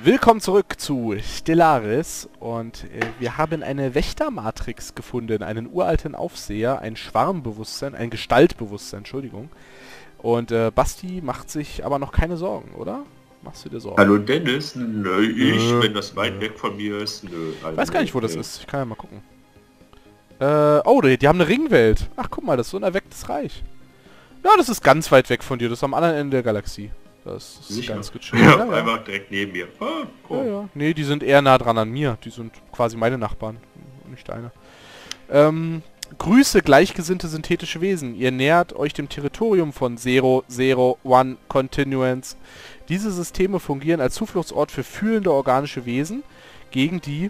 Willkommen zurück zu Stellaris und wir haben eine Wächtermatrix gefunden, einen uralten Aufseher, ein Schwarmbewusstsein, ein Gestaltbewusstsein, Entschuldigung. Und Basti macht sich aber noch keine Sorgen, oder? Machst du dir Sorgen? Hallo Dennis, nö, wenn das weit weg von mir ist, nö. Ich weiß gar nicht, wo das ist. Ich kann ja mal gucken. Oh, die haben eine Ringwelt. Ach, guck mal, das ist so ein erwecktes Reich. Ja, das ist ganz weit weg von dir. Das ist am anderen Ende der Galaxie. Das ist Sicher? ganz gechillt. Ja, Ja, ja. einfach direkt neben mir. Ah, cool. Ja, ja. Nee, die sind eher nah dran an mir. Die sind quasi meine Nachbarn, nicht deine. Grüße, gleichgesinnte synthetische Wesen. Ihr nähert euch dem Territorium von 001 Continuance. Diese Systeme fungieren als Zufluchtsort für fühlende organische Wesen gegen die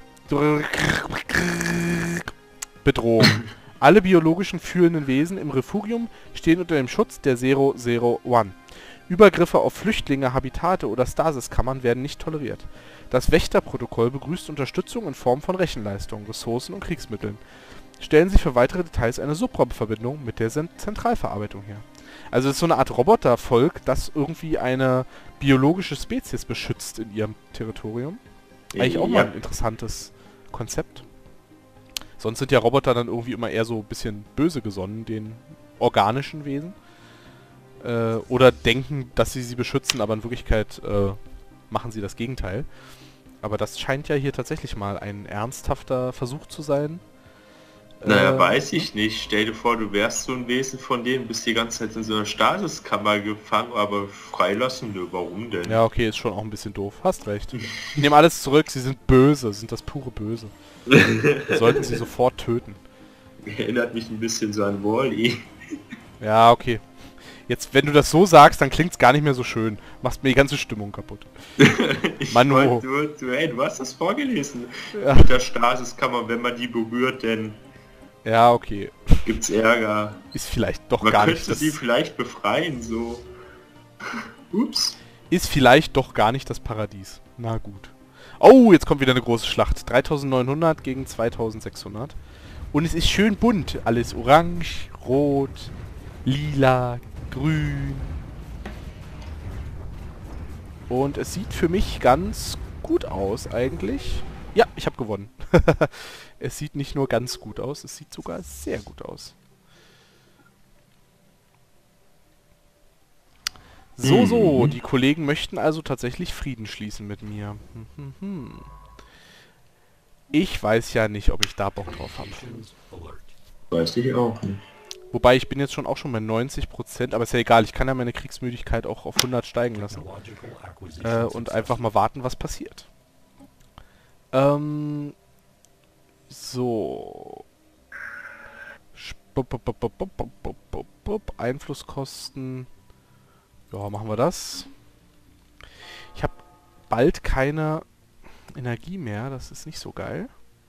Bedrohung. Alle biologischen fühlenden Wesen im Refugium stehen unter dem Schutz der 001. Übergriffe auf Flüchtlinge, Habitate oder Stasiskammern werden nicht toleriert. Das Wächterprotokoll begrüßt Unterstützung in Form von Rechenleistungen, Ressourcen und Kriegsmitteln. Stellen Sie für weitere Details eine Subraumverbindung mit der Zentralverarbeitung her. Also es ist so eine Art Robotervolk, das irgendwie eine biologische Spezies beschützt in ihrem Territorium. Eigentlich auch mal ein interessantes Konzept. Sonst sind ja Roboter dann irgendwie immer eher so ein bisschen böse gesonnen, den organischen Wesen. Oder denken, dass sie beschützen, aber in Wirklichkeit machen sie das Gegenteil. Aber das scheint ja hier tatsächlich mal ein ernsthafter Versuch zu sein. Naja, weiß ich nicht. Stell dir vor, du wärst so ein Wesen von denen, bist die ganze Zeit in so einer Stasiskammer gefangen, aber freilassen, nö, warum denn? Ja, okay, ist schon auch ein bisschen doof. Hast recht. Ich nehme alles zurück, sie sind böse, sind das pure Böse. Wir sollten sie sofort töten. Erinnert mich ein bisschen so an Wall-E. Ja, okay. Jetzt, wenn du das so sagst, dann klingt's gar nicht mehr so schön. Machst mir die ganze Stimmung kaputt. Manu. Du hast das vorgelesen. Ja. Mit der Stasiskammer, wenn man die berührt, dann Ja, okay. gibt's Ärger. Ist vielleicht doch Man gar könnte nicht das... sie vielleicht befreien, so. Ups. Ist vielleicht doch gar nicht das Paradies. Na gut. Oh, jetzt kommt wieder eine große Schlacht. 3900 gegen 2600. Und es ist schön bunt. Alles orange, rot, lila, grün. Und es sieht für mich ganz gut aus eigentlich. Ja, ich habe gewonnen. Es sieht nicht nur ganz gut aus, es sieht sogar sehr gut aus. So, die Kollegen möchten also tatsächlich Frieden schließen mit mir. Ich weiß ja nicht, ob ich da Bock drauf habe. Weiß ich auch nicht. Wobei, ich bin jetzt auch schon bei 90%, aber ist ja egal, ich kann ja meine Kriegsmüdigkeit auch auf 100 steigen lassen. Und einfach mal warten, was passiert. So. Einflusskosten. Ja, machen wir das. Ich habe bald keine Energie mehr, das ist nicht so geil.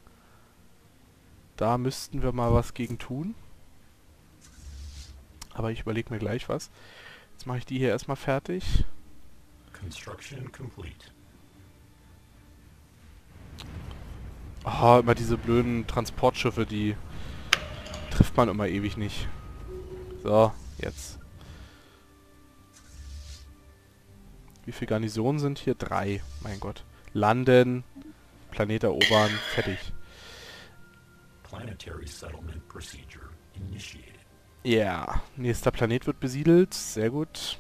Da müssten wir mal was gegen tun. Aber ich überlege mir gleich was. Jetzt mache ich die hier erstmal fertig. Construction complete. Oh, immer diese blöden Transportschiffe, die trifft man immer ewig nicht. So, jetzt. Wie viele Garnisonen sind hier? 3. Mein Gott. Landen, Planet erobern, fertig. Planetary settlement procedure initiated. Ja, yeah. Nächster Planet wird besiedelt. Sehr gut.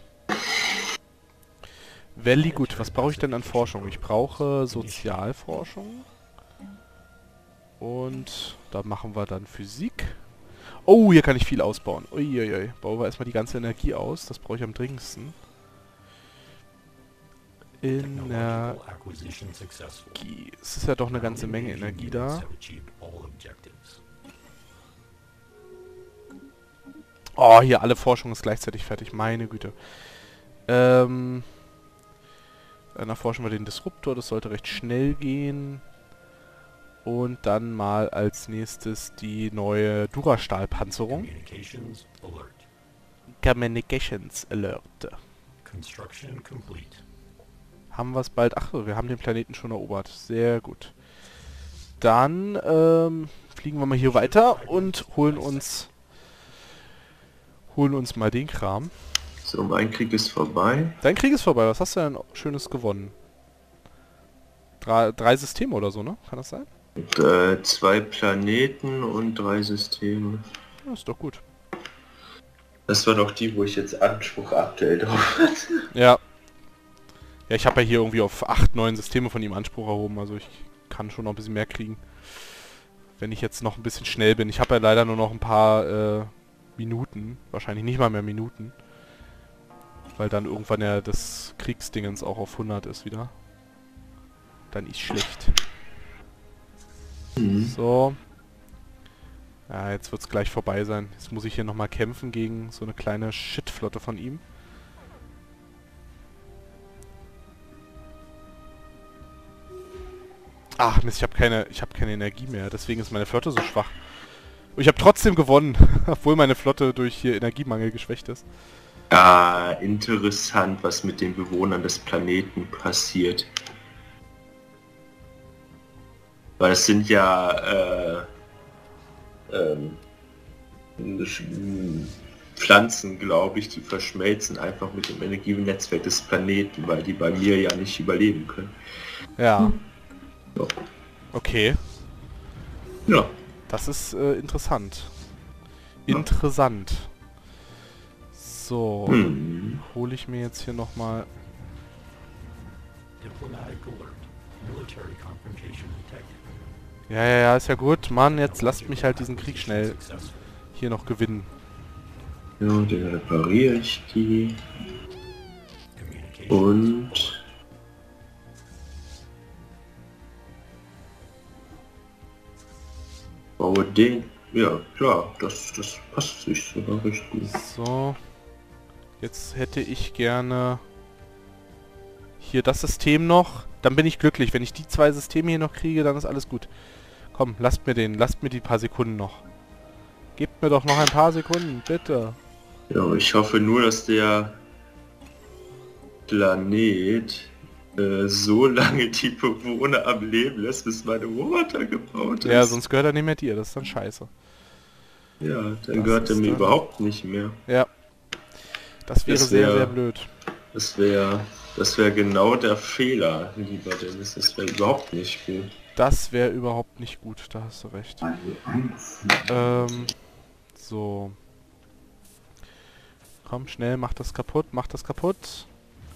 Very gut. Was brauche ich denn an Forschung? Ich brauche Sozialforschung. Und da machen wir dann Physik. Oh, hier kann ich viel ausbauen. Uiuiui. Bauen wir erstmal die ganze Energie aus. Das brauche ich am dringendsten. Energie. Es ist ja doch eine ganze Menge Energie da. Oh, hier alle Forschung ist gleichzeitig fertig. Meine Güte. Dann erforschen wir den Disruptor. Das sollte recht schnell gehen. Und dann mal als nächstes die neue Durastahl-Panzerung. Communications Alert. Construction complete. Haben wir es bald... Ach, wir haben den Planeten schon erobert. Sehr gut. Dann fliegen wir mal hier weiter und holen uns mal den Kram. So, mein Krieg ist vorbei. Dein Krieg ist vorbei. Was hast du denn Schönes gewonnen? Drei Systeme oder so, ne? Kann das sein? 2 Planeten und 3 Systeme. Ja, ist doch gut. Das war doch die, wo ich jetzt Anspruch aktuell drauf hatte. Ja. Ja, ich habe ja hier irgendwie auf 8, 9 Systeme von ihm Anspruch erhoben, also ich kann schon noch ein bisschen mehr kriegen. Wenn ich jetzt noch ein bisschen schnell bin. Ich habe ja leider nur noch ein paar Minuten. Wahrscheinlich nicht mal mehr Minuten. Weil dann irgendwann ja das Kriegsdingens auch auf 100 ist wieder. Dann ist schlecht. So. Ja, jetzt wird's gleich vorbei sein. Jetzt muss ich hier nochmal kämpfen gegen so eine kleine Shitflotte von ihm. Ach Mist, ich habe keine Energie mehr. Deswegen ist meine Flotte so schwach. Und ich habe trotzdem gewonnen, obwohl meine Flotte durch hier Energiemangel geschwächt ist. Ja, interessant, was mit den Bewohnern des Planeten passiert. Weil es sind ja Pflanzen, glaube ich, die verschmelzen einfach mit dem Energienetzwerk des Planeten, weil die bei mir ja nicht überleben können. Ja. Ja. Okay. Ja. Das ist interessant. Interessant. So. Hole ich mir jetzt hier nochmal... Diplomatic alert. Military confrontation detected. Ja, ist ja gut. Mann, jetzt lasst mich halt diesen Krieg schnell hier noch gewinnen. Ja, den repariere ich die. Communication. Und... baue den... Ja, klar, das passt sich sogar recht gut. So. Jetzt hätte ich gerne... hier das System noch. Dann bin ich glücklich. Wenn ich die 2 Systeme hier noch kriege, dann ist alles gut. Komm, lasst mir die paar Sekunden noch. Gebt mir doch noch ein paar Sekunden, bitte. Ja, ich hoffe nur, dass der Planet so lange die Bewohner am Leben lässt, bis meine Roboter gebaut ist. Ja, sonst gehört er nicht mehr dir. Das ist dann scheiße. Ja, dann Das gehört er ist mir dann- überhaupt nicht mehr. Ja. Das wäre Das sehr, wär- sehr blöd. Das wäre genau der Fehler, lieber Dennis. Das wäre überhaupt nicht gut. Das wäre überhaupt nicht gut. Da hast du recht. So. Komm, schnell, mach das kaputt, mach das kaputt.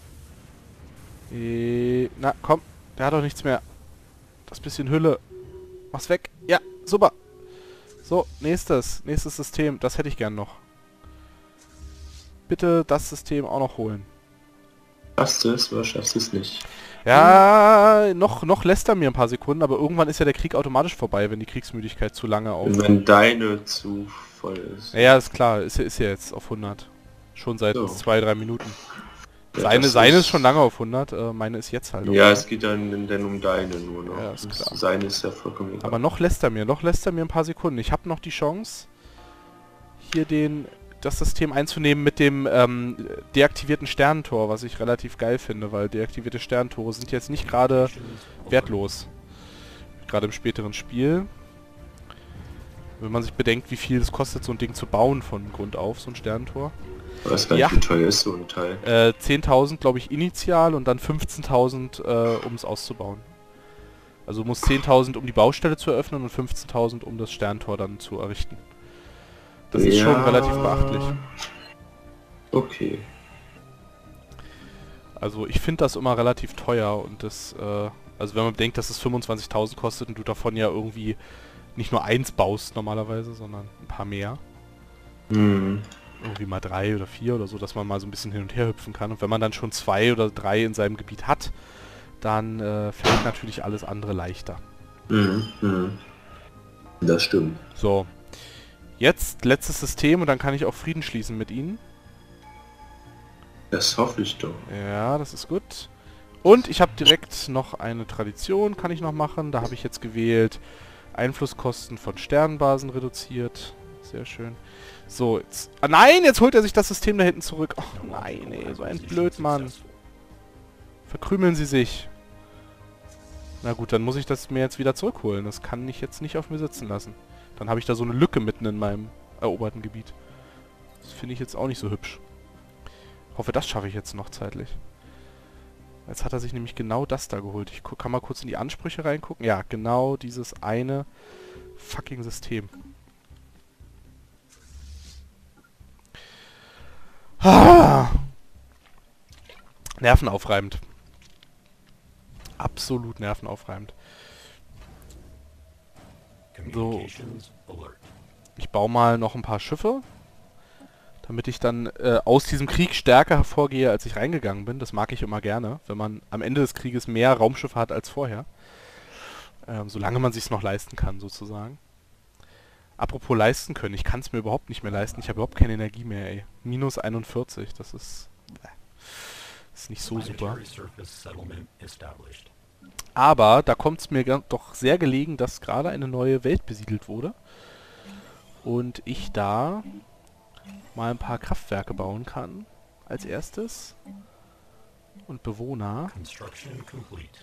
Na, komm, der hat doch nichts mehr. Das bisschen Hülle. Mach's weg. Ja, super. So, nächstes System. Das hätte ich gern noch. Bitte das System auch noch holen. Schaffst du es oder schaffst du es nicht? Ja, noch lässt er mir ein paar Sekunden, aber irgendwann ist ja der Krieg automatisch vorbei, wenn die Kriegsmüdigkeit zu lange auf... Wenn deine zu voll ist. Ja, ist klar, ist ja jetzt auf 100. Schon seit So. 2-3 Minuten. Ja, Seine ist schon lange auf 100, meine ist jetzt halt auf Ja, 100. es geht dann um deine nur noch. Ja, ist klar. Seine ist ja vollkommen egal. Aber noch lässt er mir ein paar Sekunden. Ich habe noch die Chance, hier das System einzunehmen mit dem deaktivierten Sternentor, was ich relativ geil finde, weil deaktivierte Sternentore sind jetzt nicht gerade wertlos. Gerade im späteren Spiel. Wenn man sich bedenkt, wie viel es kostet, so ein Ding zu bauen von Grund auf, so ein Sternentor. Ich weiß gar nicht, Ja. wie teuer ist so ein Teil. 10.000, glaube ich, initial und dann 15.000, um es auszubauen. Also du musst 10.000, um die Baustelle zu eröffnen und 15.000, um das Sterntor dann zu errichten. Das ist schon relativ beachtlich. Okay. Also ich finde das immer relativ teuer und das, also wenn man bedenkt, dass es 25.000 kostet und du davon ja irgendwie nicht nur eins baust normalerweise, sondern ein paar mehr. Hm. Irgendwie mal 3 oder 4 oder so, dass man mal so ein bisschen hin und her hüpfen kann. Und wenn man dann schon 2 oder 3 in seinem Gebiet hat, dann fällt natürlich alles andere leichter. Das stimmt. So. Jetzt letztes System und dann kann ich auch Frieden schließen mit ihnen. Das hoffe ich doch. Ja, das ist gut. Und ich habe direkt noch eine Tradition, kann ich noch machen. Da habe ich jetzt gewählt, Einflusskosten von Sternenbasen reduziert. Sehr schön. So, jetzt... Ah, nein, jetzt holt er sich das System da hinten zurück. Oh nein, ey, so ein Blödmann. Verkrümeln Sie sich. Na gut, dann muss ich das mir jetzt wieder zurückholen. Das kann ich jetzt nicht auf mir sitzen lassen. Dann habe ich da so eine Lücke mitten in meinem eroberten Gebiet. Das finde ich jetzt auch nicht so hübsch. Hoffe, das schaffe ich jetzt noch zeitlich. Jetzt hat er sich nämlich genau das da geholt. Ich kann mal kurz in die Ansprüche reingucken. Ja, genau dieses eine fucking System. Ah. Nervenaufreibend. Absolut nervenaufreibend. So. Communications alert. Ich baue mal noch ein paar Schiffe, damit ich dann aus diesem Krieg stärker hervorgehe, als ich reingegangen bin. Das mag ich immer gerne, wenn man am Ende des Krieges mehr Raumschiffe hat als vorher. Solange man sich's noch leisten kann, sozusagen. Apropos leisten können, ich kann es mir überhaupt nicht mehr leisten. Ich habe überhaupt keine Energie mehr, ey. Minus 41, das ist nicht so super. Planetary surface settlement established. Aber da kommt es mir doch sehr gelegen, dass gerade eine neue Welt besiedelt wurde. Und ich da mal ein paar Kraftwerke bauen kann. Als erstes. Und Bewohner. Construction complete.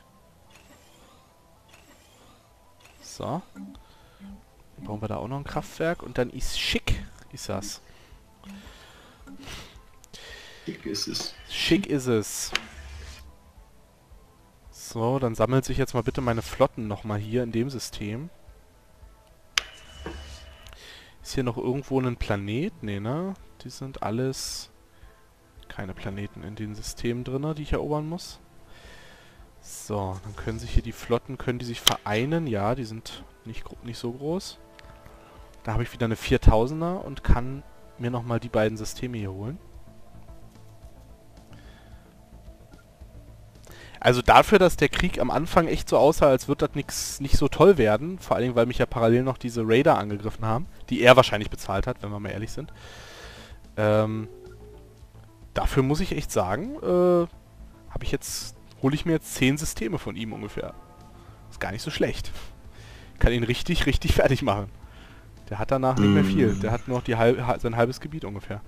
So. Dann bauen wir da auch noch ein Kraftwerk. Und dann ist schick, ist das. Schick ist es. Schick ist es. So, dann sammelt sich jetzt mal bitte meine Flotten nochmal hier in dem System. Ist hier noch irgendwo ein Planet? Nee, ne? Die sind alles keine Planeten in den Systemen drin, die ich erobern muss. So, dann können sich hier die Flotten, können die sich vereinen? Ja, die sind nicht so groß. Da habe ich wieder eine 4000er und kann mir nochmal die beiden Systeme hier holen. Also dafür, dass der Krieg am Anfang echt so aussah, als würde das nicht so toll werden, vor allen Dingen, weil mich ja parallel noch diese Raider angegriffen haben, die er wahrscheinlich bezahlt hat, wenn wir mal ehrlich sind. Dafür muss ich echt sagen, hole ich mir jetzt 10 Systeme von ihm ungefähr. Ist gar nicht so schlecht. Kann ihn richtig, richtig fertig machen. Der hat danach nicht mehr viel. Der hat nur noch sein halbes Gebiet ungefähr.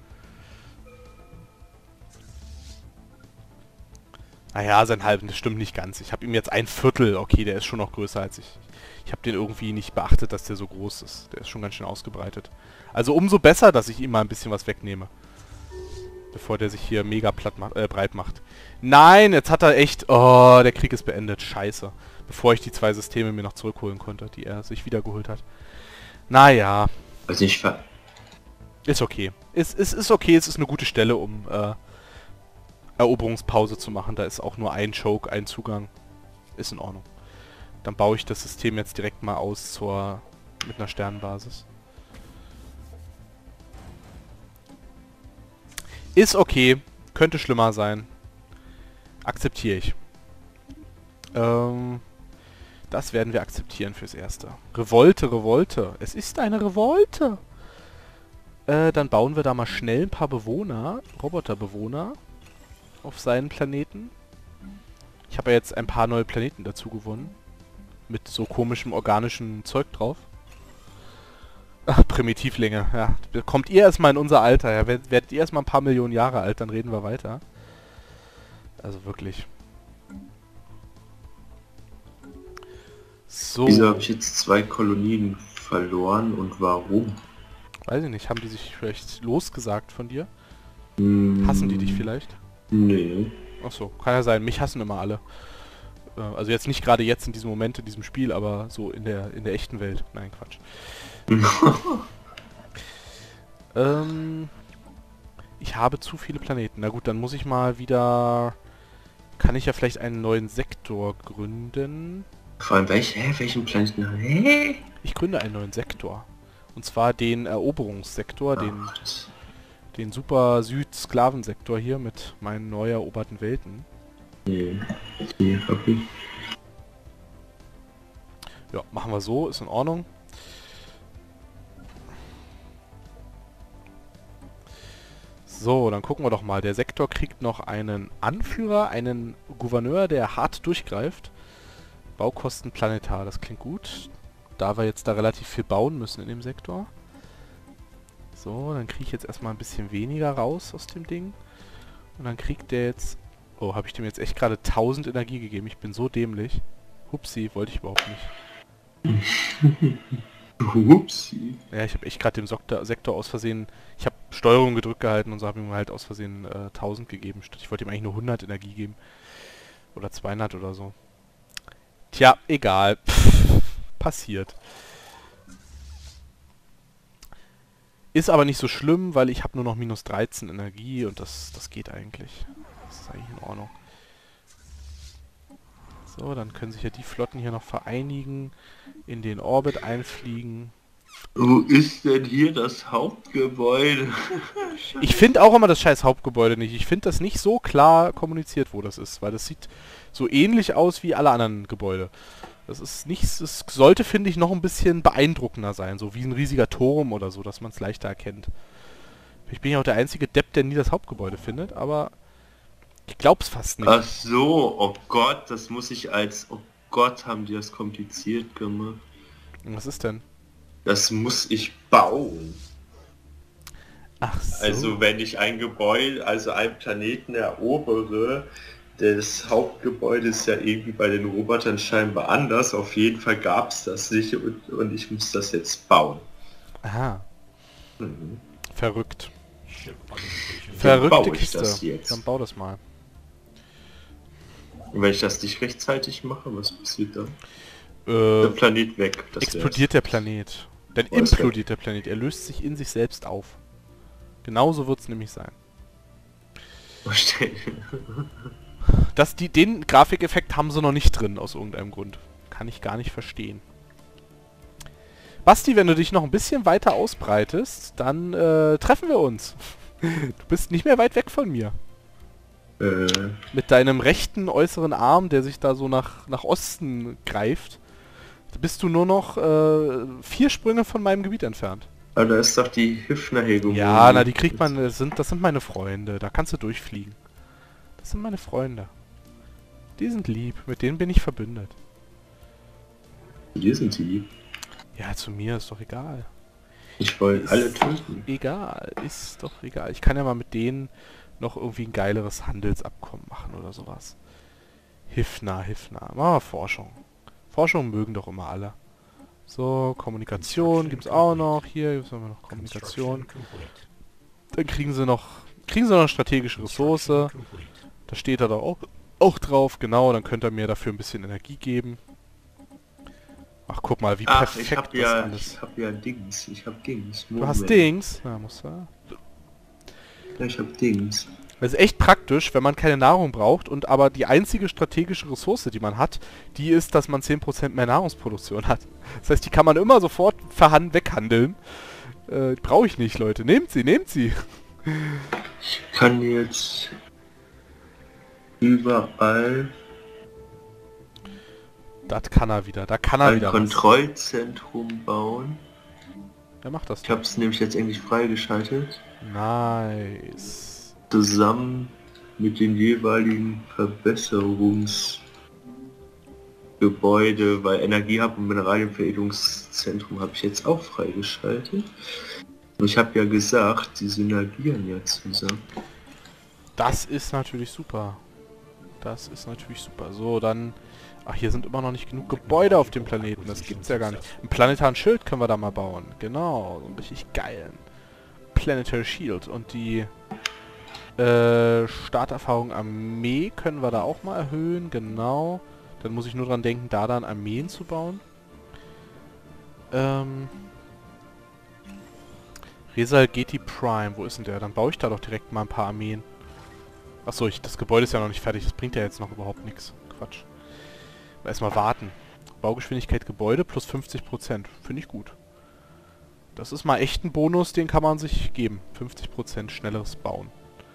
Naja, sein halbes, das stimmt nicht ganz. Ich habe ihm jetzt ein Viertel. Okay, der ist schon noch größer als ich. Ich habe den irgendwie nicht beachtet, dass der so groß ist. Der ist schon ganz schön ausgebreitet. Also umso besser, dass ich ihm mal ein bisschen was wegnehme. Bevor der sich hier mega breit macht. Nein, jetzt hat er echt... Oh, der Krieg ist beendet. Scheiße. Bevor ich die 2 Systeme mir noch zurückholen konnte, die er sich wiedergeholt hat. Naja. Also ich ver... Ist okay. Ist okay, es ist eine gute Stelle, um Eroberungspause zu machen. Da ist auch nur ein Choke, ein Zugang. Ist in Ordnung. Dann baue ich das System jetzt direkt mal aus mit einer Sternenbasis. Ist okay. Könnte schlimmer sein. Akzeptiere ich. Das werden wir akzeptieren fürs Erste. Revolte, Revolte. Es ist eine Revolte. Dann bauen wir da mal schnell ein paar Bewohner, Roboterbewohner, auf seinen Planeten. Ich habe ja jetzt ein paar neue Planeten dazu gewonnen. Mit so komischem organischem Zeug drauf. Ach, Primitivlinge, ja. Kommt ihr erstmal in unser Alter, ja. Werdet ihr erstmal ein paar Millionen Jahre alt, dann reden wir weiter. Also wirklich. So. Wieso habe ich jetzt 2 Kolonien verloren und warum? Weiß ich nicht, haben die sich vielleicht losgesagt von dir? Hassen die dich vielleicht? Nee. Achso, kann ja sein. Mich hassen immer alle. Also jetzt nicht gerade jetzt in diesem Moment, in diesem Spiel, aber so in der echten Welt. Nein, Quatsch. Ich habe zu viele Planeten. Na gut, dann muss ich mal wieder... Kann ich ja vielleicht einen neuen Sektor gründen. Vor allem welchen Planeten? Hä? Ich gründe einen neuen Sektor. Und zwar den Eroberungssektor, den super Süd-Sklavensektor hier mit meinen neu eroberten Welten. Nee. Die hab ich. Ja, machen wir so, ist in Ordnung. So, dann gucken wir doch mal. Der Sektor kriegt noch einen Anführer, einen Gouverneur, der hart durchgreift. Baukosten planetar, das klingt gut. Da wir jetzt da relativ viel bauen müssen in dem Sektor. So, dann kriege ich jetzt erstmal ein bisschen weniger raus aus dem Ding. Und dann kriegt der jetzt... Oh, habe ich dem jetzt echt gerade 1000 Energie gegeben? Ich bin so dämlich. Hupsi, wollte ich überhaupt nicht. Upsi. Ja, ich habe echt gerade dem Sektor aus Versehen... Ich habe Steuerung gedrückt gehalten und so habe ich ihm halt aus Versehen 1000 gegeben. Ich wollte ihm eigentlich nur 100 Energie geben. Oder 200 oder so. Tja, egal. Pff, passiert. Ist aber nicht so schlimm, weil ich habe nur noch minus 13 Energie und das geht eigentlich. Das ist eigentlich in Ordnung. So, dann können sich ja die Flotten hier noch vereinigen, in den Orbit einfliegen. Wo ist denn hier das Hauptgebäude? Ich finde auch immer das scheiß Hauptgebäude nicht. Ich finde das nicht so klar kommuniziert, wo das ist, weil das sieht so ähnlich aus wie alle anderen Gebäude. Das ist nichts, es sollte, finde ich, noch ein bisschen beeindruckender sein, so wie ein riesiger Turm oder so, dass man es leichter erkennt. Ich bin ja auch der einzige Depp, der nie das Hauptgebäude findet, aber ich glaub's fast nicht. Ach so, oh Gott, das muss ich als... Oh Gott, haben die das kompliziert gemacht. Was ist denn? Das muss ich bauen. Ach so. Also wenn ich ein Gebäude, also einen Planeten erobere, das Hauptgebäude ist ja irgendwie bei den Robotern scheinbar anders. Auf jeden Fall gab es das nicht und ich muss das jetzt bauen. Aha. Mhm. Verrückt. Ship augmentation. Verrückte baue ich Kiste. das jetzt? Dann bau das mal. Und wenn ich das nicht rechtzeitig mache, was passiert dann? Der Planet weg. Das Explodiert der Planet. Dann Oh, das wär- implodiert der Planet. Er löst sich in sich selbst auf. Genauso wird es nämlich sein. wär's. Den Grafikeffekt haben sie noch nicht drin, aus irgendeinem Grund. Kann ich gar nicht verstehen. Basti, wenn du dich noch ein bisschen weiter ausbreitest, dann treffen wir uns. Du bist nicht mehr weit weg von mir. Mit deinem rechten äußeren Arm, der sich da so nach Osten greift, bist du nur noch 4 Sprünge von meinem Gebiet entfernt. Aber da ist doch die Hüfner-Hegemonie. Ja, na, die kriegt man, das sind meine Freunde, da kannst du durchfliegen. Das sind meine Freunde. Die sind lieb, mit denen bin ich verbündet. Hier sind die. Ja, zu mir ist doch egal. Ich wollte Ist alle töten. Egal, ist doch egal. Ich kann ja mal mit denen noch irgendwie ein geileres Handelsabkommen machen oder sowas. Hifna. Machen wir Forschung. Forschung mögen doch immer alle. So, Kommunikation gibt's auch noch. Hier gibt's noch Kommunikation. Construction complete. Dann kriegen sie noch eine strategische Ressource. Construction complete. Da steht er doch auch drauf. Genau, dann könnt ihr mir dafür ein bisschen Energie geben. Ach, guck mal, wie Ach, perfekt ich hab das ja, alles. ich hab ja Dings. Ich hab Dings. Du hast Moment. Dings. Na, muss er. Ja, ich hab Dings. Das ist echt praktisch, wenn man keine Nahrung braucht und aber die einzige strategische Ressource, die man hat, die ist, dass man 10% mehr Nahrungsproduktion hat. Das heißt, die kann man immer sofort weghandeln. Brauche ich nicht, Leute. Nehmt sie. Ich kann jetzt überall Das kann er wieder. Da kann er ein wieder was. Kontrollzentrum bauen. Wer macht das Ich denn? habe es nämlich jetzt endlich freigeschaltet. Nice. Zusammen mit den jeweiligen Verbesserungsgebäude, weil Energiehub und Mineralienveredelungszentrum habe ich jetzt auch freigeschaltet. Und ich habe ja gesagt, die synergieren ja zusammen. Das ist natürlich super. So, dann... Ach, hier sind immer noch nicht genug Gebäude auf dem Planeten. Das gibt's ja gar nicht. Ein planetaren Schild können wir da mal bauen. Genau, so einen richtig geilen Planetary Shield. Und die Starterfahrung Armee können wir da auch mal erhöhen. Genau. Dann muss ich nur dran denken, da dann Armeen zu bauen. Resalgeti Prime, wo ist denn der? Dann baue ich da doch direkt mal ein paar Armeen. Achso, das Gebäude ist ja noch nicht fertig. Das bringt ja jetzt noch überhaupt nichts. Quatsch. Erstmal warten. Baugeschwindigkeit Gebäude plus 50%. Finde ich gut. Das ist mal echt ein Bonus, den kann man sich geben. 50% schnelleres Bauen.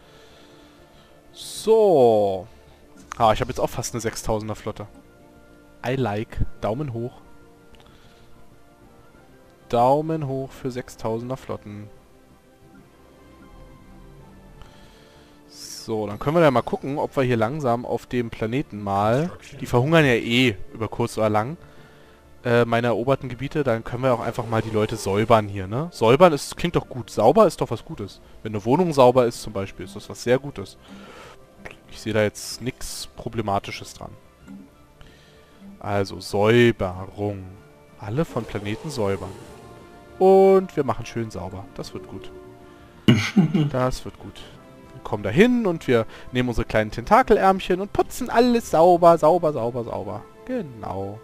So. Ich habe jetzt auch fast eine 6000er Flotte. I like. Daumen hoch. Daumen hoch für 6000er Flotten. So, dann können wir ja mal gucken, ob wir hier langsam auf dem Planeten mal... Die verhungern ja eh über kurz oder lang. Meine eroberten Gebiete, dann können wir auch einfach mal die Leute säubern hier, ne? Säubern klingt doch gut. Sauber ist doch was Gutes. Wenn eine Wohnung sauber ist zum Beispiel, ist das was sehr Gutes. Ich sehe da jetzt nichts Problematisches dran. Also, Säuberung. Alle von Planeten säubern. Und wir machen schön sauber. Das wird gut. Das wird gut. kommen da hin und wir nehmen unsere kleinen Tentakelärmchen und putzen alles sauber, sauber, sauber, sauber. Genau.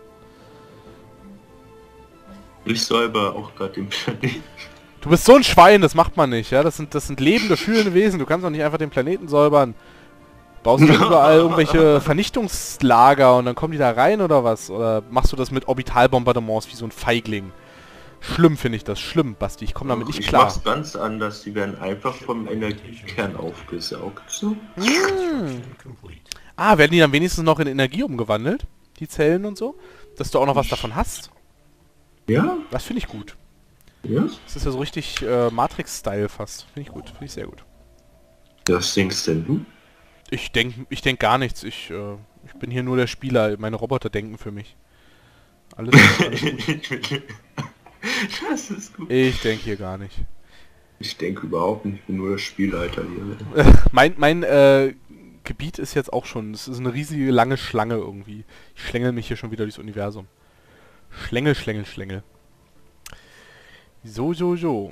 Ich säuber auch gerade den Planeten. Du bist so ein Schwein, das macht man nicht, ja? Das sind lebende, fühlende Wesen. Du kannst doch nicht einfach den Planeten säubern. Baust du überall irgendwelche Vernichtungslager und dann kommen die da rein oder was? Oder machst du das mit Orbitalbombardements wie so ein Feigling? Schlimm finde ich das. Schlimm, Basti. Ich komme damit nicht Ich klar. mach's ganz anders. Die werden einfach vom Energiekern aufgesaugt. So. Complete. Ah, werden die dann wenigstens noch in Energie umgewandelt? Die Zellen und so? Dass du auch noch was davon hast? Ja, Das finde ich gut. ja. Das ist ja so richtig Matrix-Style fast. Finde ich gut. Finde ich sehr gut. Was denkst denn du? Ich denk gar nichts. Ich bin hier nur der Spieler. Meine Roboter denken für mich. Alles gut. Das ist gut. Ich denke hier gar nicht. Ich denke überhaupt nicht, ich bin nur der Spielleiter hier. Mein Gebiet ist jetzt auch schon, es ist eine riesige lange Schlange irgendwie. Ich schlängel mich hier schon wieder durchs Universum. Schlängel, Schlängel, Schlängel. So.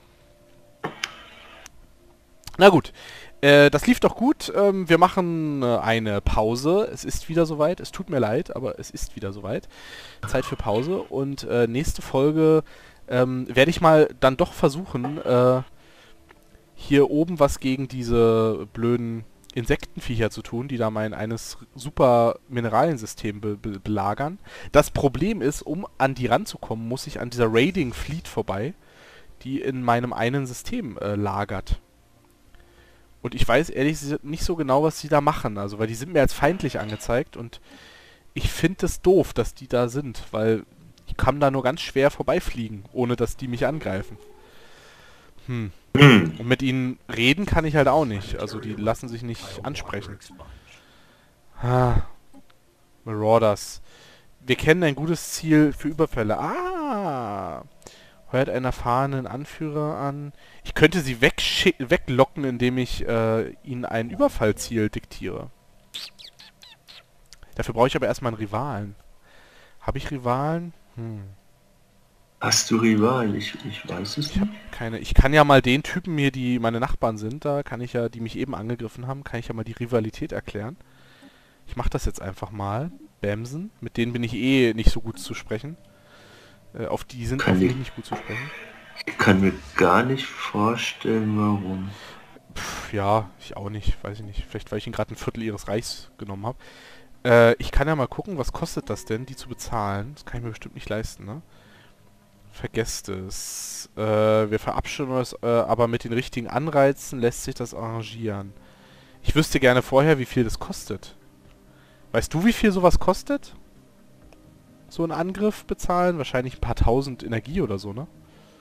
Na gut. Das lief doch gut. Wir machen eine Pause. Es ist wieder soweit. Es tut mir leid, aber es ist wieder soweit. Zeit für Pause. Und nächste Folge werde ich mal dann doch versuchen, hier oben was gegen diese blöden Insektenviecher zu tun, die da mein eines super Mineraliensystem belagern. Das Problem ist, um an die ranzukommen, muss ich an dieser Raiding Fleet vorbei, die in meinem einen System lagert. Und ich weiß ehrlich gesagt nicht so genau, was die da machen, also weil die sind mir als feindlich angezeigt und ich finde es doof, dass die da sind, weil ich kann da nur ganz schwer vorbeifliegen, ohne dass die mich angreifen. Und mit ihnen reden kann ich halt auch nicht, also die lassen sich nicht ansprechen. Marauders. Wir kennen ein gutes Ziel für Überfälle. Heuert einen erfahrenen Anführer an. Ich könnte sie weglocken, indem ich ihnen ein Überfallziel diktiere. Dafür brauche ich aber erstmal einen Rivalen. Habe ich Rivalen? Hast du Rivalen? Ich weiß es nicht. Keine. Ich kann ja mal den Typen hier, die meine Nachbarn sind, da kann ich ja, die mich eben angegriffen haben, kann ich ja mal die Rivalität erklären. Ich mache das jetzt einfach mal. Bamsen. Mit denen bin ich eh nicht so gut zu sprechen. Auf die sind auf mich nicht gut zu sprechen. Ich kann mir gar nicht vorstellen, warum. Ja, ich auch nicht. Weiß ich nicht. Vielleicht, weil ich ihnen gerade ein Viertel ihres Reichs genommen habe. Ich kann ja mal gucken, was kostet das denn, die zu bezahlen. Das kann ich mir bestimmt nicht leisten, ne? Vergesst es. Wir verabschieden uns, aber mit den richtigen Anreizen lässt sich das arrangieren. Ich wüsste gerne vorher, wie viel das kostet. Weißt du, wie viel sowas kostet? So einen Angriff bezahlen? Wahrscheinlich ein paar tausend Energie oder so, ne?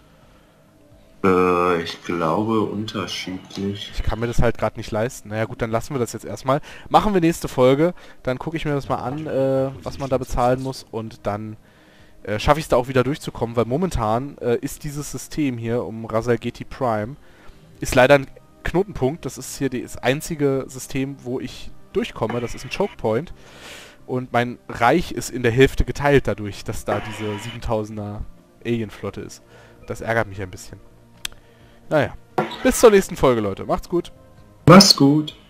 Ich glaube unterschiedlich. Ich kann mir das halt gerade nicht leisten. Naja gut, dann lassen wir das jetzt erstmal. Machen wir nächste Folge. Dann gucke ich mir das mal an, was man da bezahlen muss. Und dann schaffe ich es da auch wieder durchzukommen. Weil momentan ist dieses System hier um Raziel Gheti Prime ist leider ein Knotenpunkt. Das ist hier das einzige System, wo ich durchkomme. Das ist ein Choke Point. Und mein Reich ist in der Hälfte geteilt dadurch, dass da diese 7000er Alienflotte ist. Das ärgert mich ein bisschen. Naja, bis zur nächsten Folge, Leute. Macht's gut. Mach's gut.